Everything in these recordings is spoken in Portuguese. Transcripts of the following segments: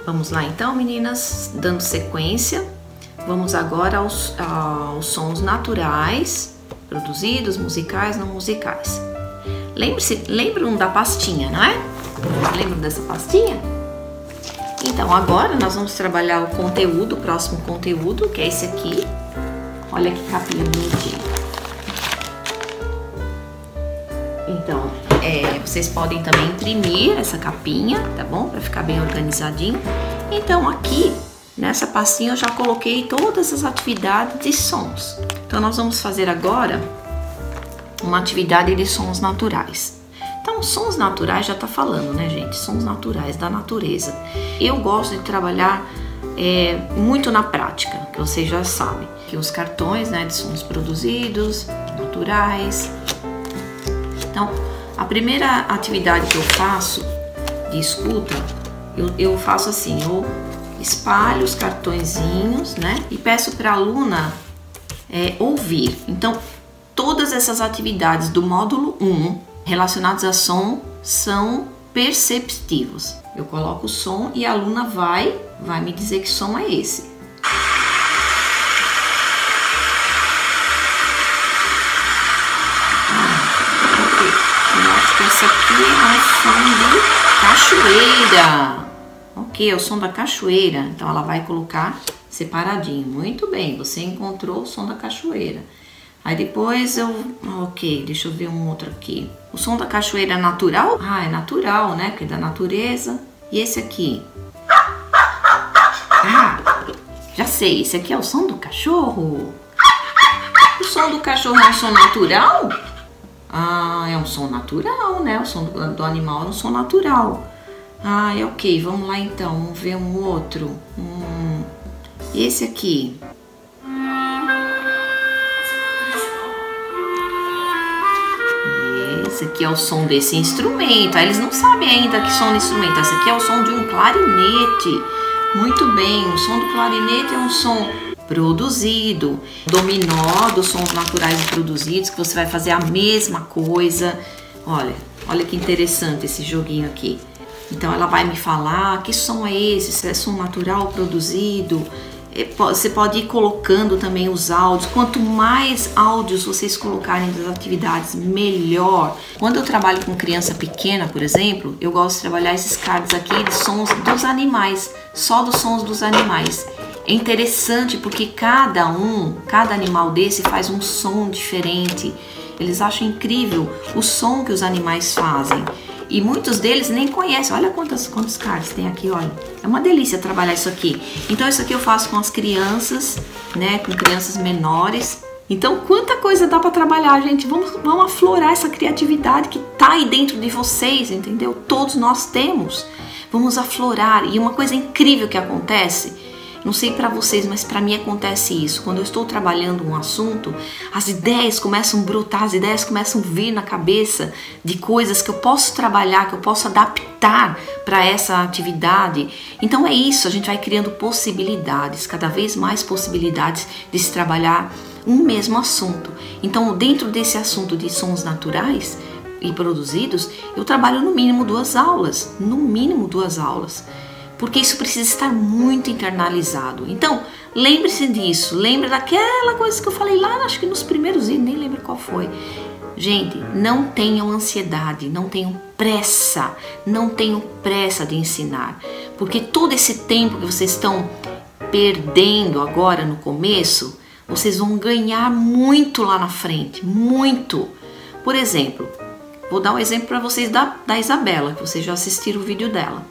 Vamos lá então, meninas, dando sequência. Vamos agora aos sons naturais, produzidos, musicais, não musicais. Lembram da pastinha, não é? Lembram dessa pastinha? Então agora nós vamos trabalhar o conteúdo, o próximo conteúdo, que é esse aqui. Olha que capinha bonitinha. Então, vocês podem também imprimir essa capinha, tá bom? Para ficar bem organizadinho. Então aqui, nessa pastinha eu já coloquei todas as atividades de sons. Então nós vamos fazer agora uma atividade de sons naturais. Então, sons naturais já tá falando, né, gente? Sons naturais da natureza. Eu gosto de trabalhar muito na prática, que vocês já sabem. Aqui os cartões, né, de sons produzidos, naturais. Então, a primeira atividade que eu faço de escuta, eu faço assim, eu espalho os cartõezinhos, né, e peço para a aluna ouvir. Então, todas essas atividades do módulo 1 relacionadas a som são perceptivos. Eu coloco o som e a aluna vai me dizer que som é esse. Eu acho que esse aqui é um som de cachoeira. Ok, é o som da cachoeira. Então ela vai colocar separadinho. Muito bem, você encontrou o som da cachoeira. Aí depois ok, deixa eu ver um outro aqui. O som da cachoeira é natural? Ah, é natural, né? Porque é da natureza. E esse aqui? Ah, já sei, esse aqui é o som do cachorro. O som do cachorro é um som natural? Ah, é um som natural, né? O som do animal é um som natural. Ah, ok, vamos lá então, vamos ver um outro. Esse aqui? Esse aqui é o som desse instrumento. Aí eles não sabem ainda que som de instrumento. Esse aqui é o som de um clarinete. Muito bem, o som do clarinete é um som produzido. Dominó dos sons naturais produzidos, que você vai fazer a mesma coisa. Olha que interessante esse joguinho aqui. Então ela vai me falar que som é esse, se é som natural produzido. Você pode ir colocando também os áudios. Quanto mais áudios vocês colocarem das atividades, melhor. Quando eu trabalho com criança pequena, por exemplo, eu gosto de trabalhar esses cards aqui de sons dos animais, só dos sons dos animais. É interessante porque cada animal desse faz um som diferente. Eles acham incrível o som que os animais fazem. E muitos deles nem conhecem. Olha quantos cards tem aqui, olha. É uma delícia trabalhar isso aqui. Então isso aqui eu faço com as crianças, né? Com crianças menores. Então quanta coisa dá para trabalhar, gente. Vamos aflorar essa criatividade que tá aí dentro de vocês, entendeu? Todos nós temos. Vamos aflorar. E uma coisa incrível que acontece, não sei para vocês, mas para mim acontece isso. Quando eu estou trabalhando um assunto, as ideias começam a brotar, as ideias começam a vir na cabeça de coisas que eu posso trabalhar, que eu posso adaptar para essa atividade. Então é isso, a gente vai criando possibilidades, cada vez mais possibilidades de se trabalhar um mesmo assunto. Então dentro desse assunto de sons naturais e produzidos, eu trabalho no mínimo 2 aulas, porque isso precisa estar muito internalizado. Então, lembre-se disso, lembre daquela coisa que eu falei lá, acho que nos primeiros vídeos, nem lembro qual foi. Gente, não tenham ansiedade, não tenham pressa de ensinar, porque todo esse tempo que vocês estão perdendo agora no começo, vocês vão ganhar muito lá na frente, muito. Por exemplo, vou dar um exemplo para vocês da Isabela, que vocês já assistiram o vídeo dela.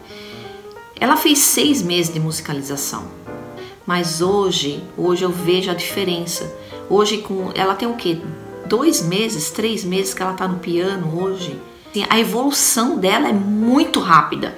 Ela fez 6 meses de musicalização, mas hoje eu vejo a diferença. Hoje ela tem o quê? 2 meses, 3 meses que ela tá no piano hoje. A evolução dela é muito rápida,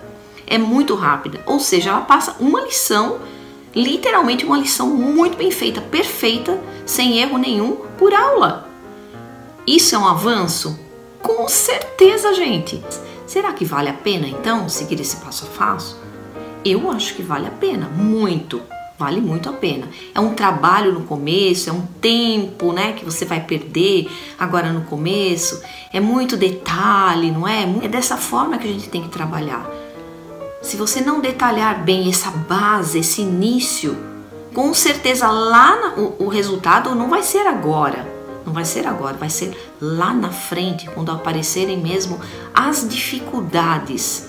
ou seja, ela passa uma lição, literalmente uma lição muito bem feita, perfeita, sem erro nenhum, por aula. Isso é um avanço? Com certeza, gente. Será que vale a pena então seguir esse passo a passo? Eu acho que vale a pena, vale muito a pena. É um trabalho no começo, é um tempo, né, que você vai perder agora no começo, é muito detalhe, não é? É dessa forma que a gente tem que trabalhar. se você não detalhar bem essa base, esse início, com certeza lá o resultado não vai ser agora. Não vai ser agora, vai ser lá na frente, quando aparecerem mesmo as dificuldades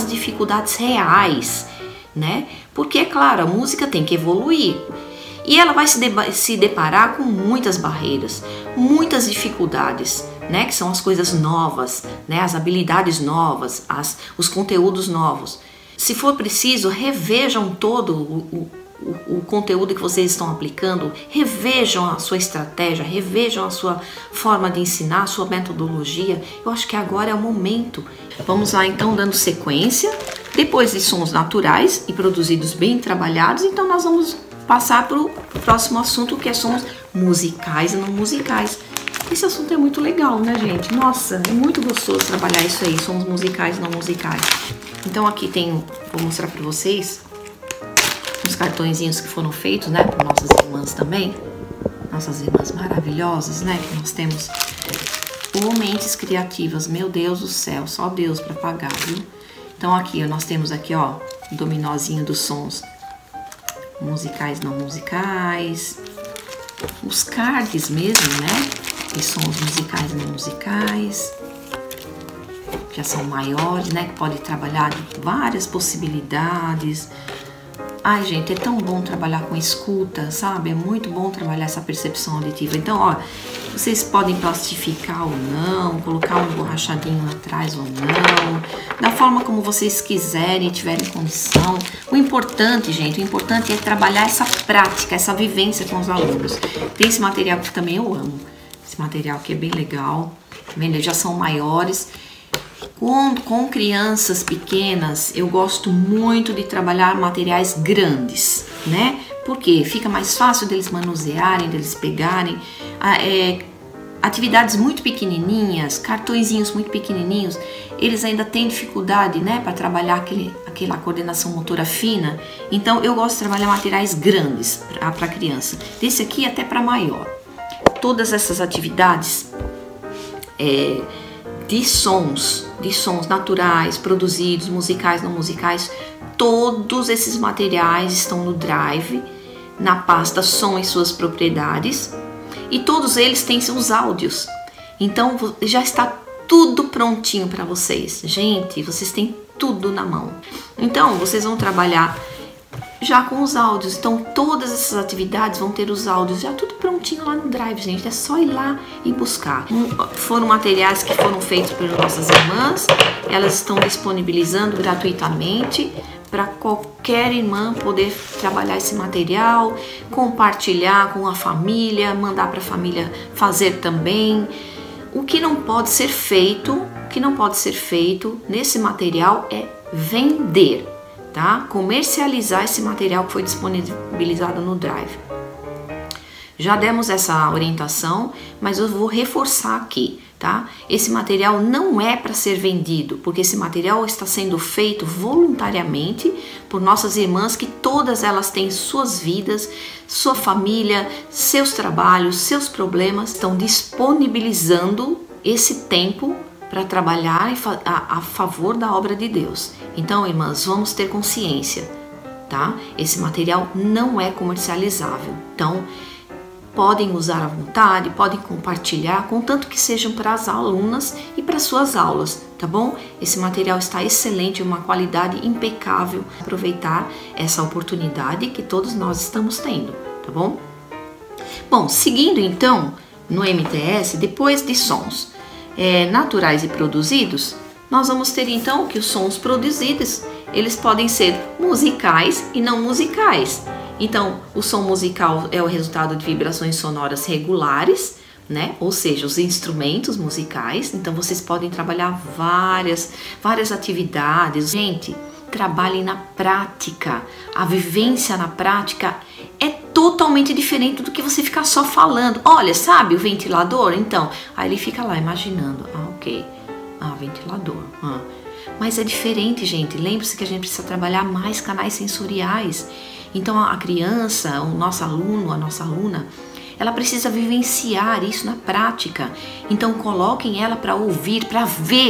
reais, né? Porque, é claro, a música tem que evoluir. E ela vai se deparar com muitas barreiras, muitas dificuldades, né? Que são as coisas novas, né? As habilidades novas, os conteúdos novos. Se for preciso, revejam todo o conteúdo que vocês estão aplicando, revejam a sua estratégia, revejam a sua forma de ensinar, a sua metodologia. Eu acho que agora é o momento. Vamos lá então, dando sequência. Depois de sons naturais e produzidos bem trabalhados, então nós vamos passar para o próximo assunto, que é sons musicais e não musicais. Esse assunto é muito legal, né, gente? Nossa, é muito gostoso trabalhar isso aí, sons musicais e não musicais. Então aqui vou mostrar para vocês uns cartõezinhos que foram feitos, né, por nossas irmãs também. Nossas irmãs maravilhosas, né, que nós temos mentes criativas. Meu Deus do céu, só Deus para pagar, viu? Então aqui, nós temos aqui, ó, o dominózinho dos sons musicais, não musicais. Os cards mesmo, né? E sons musicais e não musicais. Já são maiores, né? Que pode trabalhar várias possibilidades. Ai, gente, é tão bom trabalhar com escuta, sabe? É muito bom trabalhar essa percepção auditiva. Então, ó, vocês podem plastificar ou não, colocar um borrachadinho atrás ou não, da forma como vocês quiserem, tiverem condição. O importante, gente, o importante é trabalhar essa prática, essa vivência com os alunos. Tem esse material que também eu amo. Esse material que é bem legal, tá vendo? Eles já são maiores. Com crianças pequenas, eu gosto muito de trabalhar materiais grandes, né? Porque fica mais fácil deles manusearem, deles pegarem. Atividades muito pequenininhas, cartõezinhos muito pequenininhos, eles ainda têm dificuldade, né, para trabalhar aquela coordenação motora fina. Então, eu gosto de trabalhar materiais grandes para criança. Desse aqui até para maior. Todas essas atividades de sons naturais, produzidos, musicais, não musicais, todos esses materiais estão no Drive, na pasta Som e Suas Propriedades, e todos eles têm seus áudios. Então já está tudo prontinho para vocês. Gente, vocês têm tudo na mão. Então vocês vão trabalhar já com os áudios. Então todas essas atividades vão ter os áudios já tudo prontinho lá no Drive, gente. É só ir lá e buscar. Foram materiais que foram feitos por nossas irmãs. Elas estão disponibilizando gratuitamente para qualquer irmã poder trabalhar esse material, compartilhar com a família, mandar para a família fazer também. O que não pode ser feito, nesse material é vender, tá? Comercializar esse material que foi disponibilizado no Drive. Já demos essa orientação, mas eu vou reforçar aqui, tá? Esse material não é para ser vendido, porque esse material está sendo feito voluntariamente por nossas irmãs, que todas elas têm suas vidas, sua família, seus trabalhos, seus problemas, estão disponibilizando esse tempo para trabalhar a favor da obra de Deus. Então, irmãs, vamos ter consciência, tá? Esse material não é comercializável. Então, podem usar à vontade, podem compartilhar, contanto que sejam para as alunas e para suas aulas, tá bom? Esse material está excelente, uma qualidade impecável. Aproveitar essa oportunidade que todos nós estamos tendo, tá bom? Bom, seguindo então no MTS, depois de sons naturais e produzidos, nós vamos ter então que os sons produzidos, eles podem ser musicais e não musicais. Então, o som musical é o resultado de vibrações sonoras regulares, né? Ou seja, os instrumentos musicais. Então, vocês podem trabalhar várias atividades. Gente, trabalhem na prática. A vivência na prática é totalmente diferente do que você ficar só falando. Olha, sabe o ventilador? Então, aí ele fica lá imaginando. Ah, ok. Ah, ventilador. Ah. Mas é diferente, gente. Lembre-se que a gente precisa trabalhar mais canais sensoriais. Então a criança, o nosso aluno, a nossa aluna, ela precisa vivenciar isso na prática. Então coloquem ela para ouvir, para ver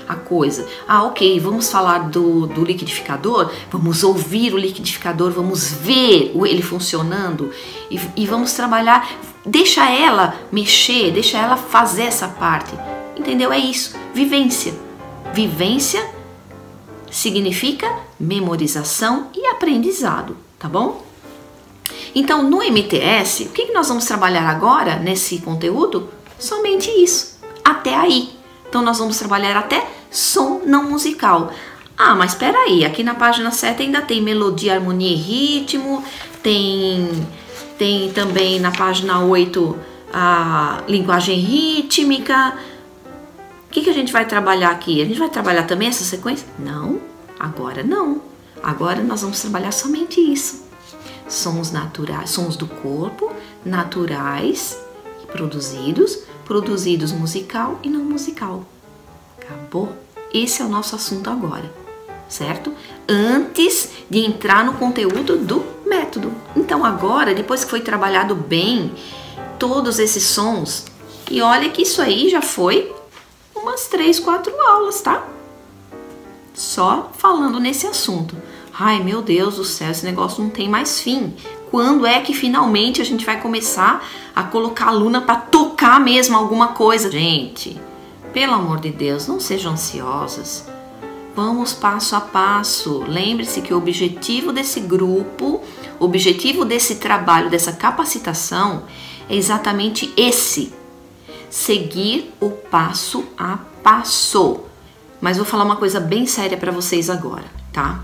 a coisa. Ah, ok, vamos falar do liquidificador, vamos ouvir o liquidificador, vamos ver ele funcionando e vamos trabalhar. Deixa ela mexer, deixa ela fazer essa parte. Entendeu? É isso. Vivência. Vivência significa memorização e aprendizado, tá bom? Então, no MTS, o que nós vamos trabalhar agora nesse conteúdo? Somente isso, até aí. Então, nós vamos trabalhar até som não musical. Ah, mas espera aí, aqui na página 7 ainda tem melodia, harmonia e ritmo, tem também na página 8 a linguagem rítmica. O que a gente vai trabalhar aqui? A gente vai trabalhar também essa sequência? Não, agora não. Agora nós vamos trabalhar somente isso. Sons naturais, sons do corpo, naturais e produzidos musical e não musical. Acabou? Esse é o nosso assunto agora, certo? Antes de entrar no conteúdo do método. Então agora, depois que foi trabalhado bem todos esses sons, e olha que isso aí já foi umas 3, 4 aulas, tá? Só falando nesse assunto. Ai, meu Deus do céu, esse negócio não tem mais fim. Quando é que finalmente a gente vai começar a colocar a aluna para tocar mesmo alguma coisa? Gente, pelo amor de Deus, não sejam ansiosas. Vamos passo a passo. Lembre-se que o objetivo desse grupo, o objetivo desse trabalho, dessa capacitação é exatamente esse. Seguir o passo a passo. Mas vou falar uma coisa bem séria para vocês agora, tá?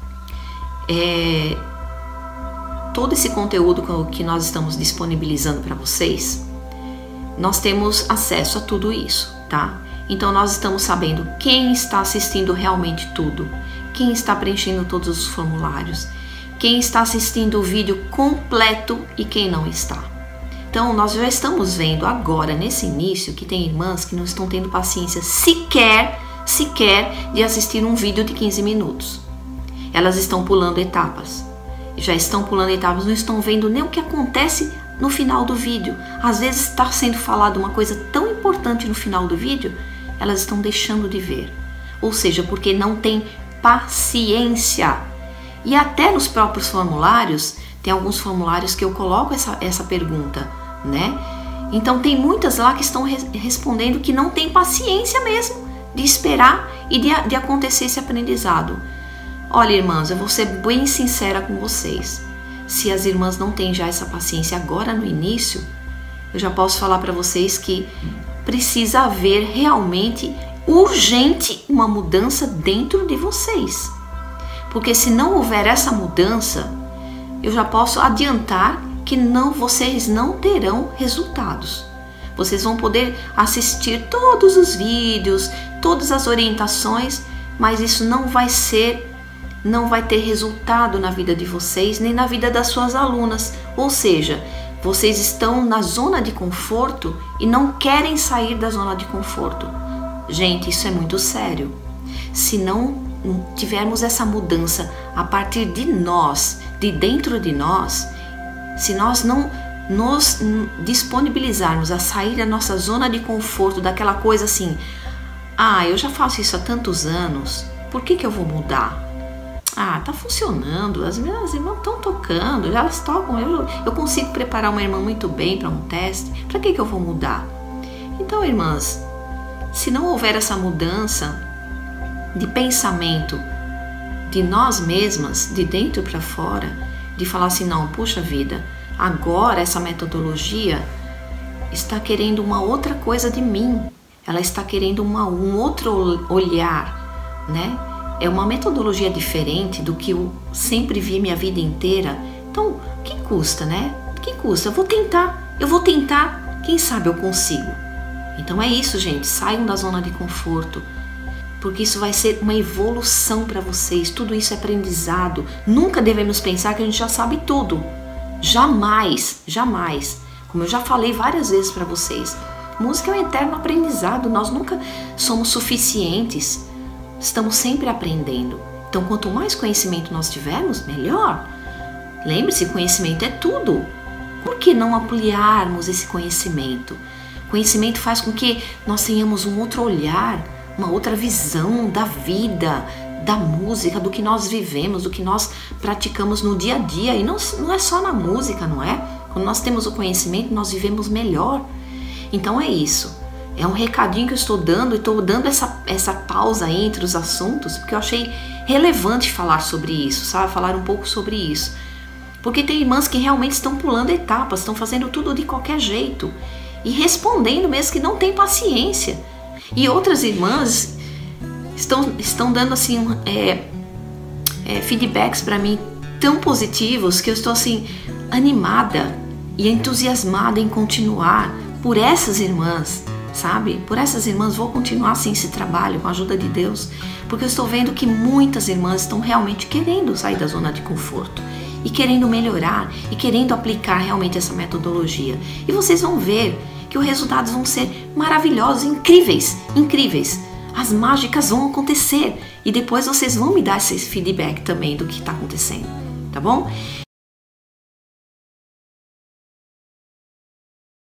Todo esse conteúdo que nós estamos disponibilizando para vocês, nós temos acesso a tudo isso, tá? Então nós estamos sabendo quem está assistindo realmente tudo, quem está preenchendo todos os formulários, quem está assistindo o vídeo completo e quem não está. Então nós já estamos vendo agora nesse início que tem irmãs que não estão tendo paciência sequer de assistir um vídeo de 15 minutos. Elas estão pulando etapas. Já estão pulando etapas, não estão vendo nem o que acontece no final do vídeo. Às vezes está sendo falado uma coisa tão importante no final do vídeo, elas estão deixando de ver. Ou seja, porque não tem paciência. E até nos próprios formulários, tem alguns formulários que eu coloco essa pergunta, né? Então tem muitas lá que estão respondendo que não tem paciência mesmo de esperar e de acontecer esse aprendizado. Olha, irmãs, eu vou ser bem sincera com vocês. Se as irmãs não têm já essa paciência agora no início, eu já posso falar para vocês que precisa haver realmente, urgente, uma mudança dentro de vocês. Porque se não houver essa mudança, eu já posso adiantar que vocês não terão resultados. Vocês vão poder assistir todos os vídeos, todas as orientações, mas isso não vai ter resultado na vida de vocês, nem na vida das suas alunas. Ou seja, vocês estão na zona de conforto e não querem sair da zona de conforto. Gente, isso é muito sério. Se não tivermos essa mudança a partir de nós, de dentro de nós, se nós não nos disponibilizarmos a sair da nossa zona de conforto, daquela coisa assim, eu já faço isso há tantos anos, por que eu vou mudar? Tá funcionando, as minhas irmãs estão tocando, elas tocam, eu consigo preparar uma irmã muito bem para um teste, para que eu vou mudar? Então, irmãs, se não houver essa mudança de pensamento de nós mesmas, de dentro para fora, de falar assim, não, puxa vida, agora essa metodologia está querendo uma outra coisa de mim, ela está querendo um outro olhar, né? É uma metodologia diferente do que eu sempre vi minha vida inteira. Então, o que custa, né? O que custa? Eu vou tentar, quem sabe eu consigo. Então é isso, gente, saiam da zona de conforto, porque isso vai ser uma evolução para vocês, tudo isso é aprendizado. Nunca devemos pensar que a gente já sabe tudo. Jamais, jamais. Como eu já falei várias vezes para vocês, música é um eterno aprendizado, nós nunca somos suficientes. Estamos sempre aprendendo. Então, quanto mais conhecimento nós tivermos, melhor. Lembre-se, conhecimento é tudo. Por que não ampliarmos esse conhecimento? Conhecimento faz com que nós tenhamos um outro olhar uma outra visão da vida, da música, do que nós vivemos, do que nós praticamos no dia a dia. E não é só na música, não é? Quando nós temos o conhecimento, nós vivemos melhor. Então é isso. É um recadinho que eu estou dando, e estou dando essa pausa aí entre os assuntos, porque eu achei relevante falar sobre isso, sabe? Falar um pouco sobre isso. Porque tem irmãs que realmente estão pulando etapas, estão fazendo tudo de qualquer jeito e respondendo mesmo que não tem paciência. E outras irmãs estão dando assim feedbacks para mim tão positivos que eu estou assim animada e entusiasmada em continuar por essas irmãs, sabe? Por essas irmãs vou continuar assim esse trabalho com a ajuda de Deus, porque eu estou vendo que muitas irmãs estão realmente querendo sair da zona de conforto e querendo melhorar e querendo aplicar realmente essa metodologia. E vocês vão ver que os resultados vão ser maravilhosos, incríveis, incríveis. As mágicas vão acontecer e depois vocês vão me dar esse feedback também do que está acontecendo, tá bom?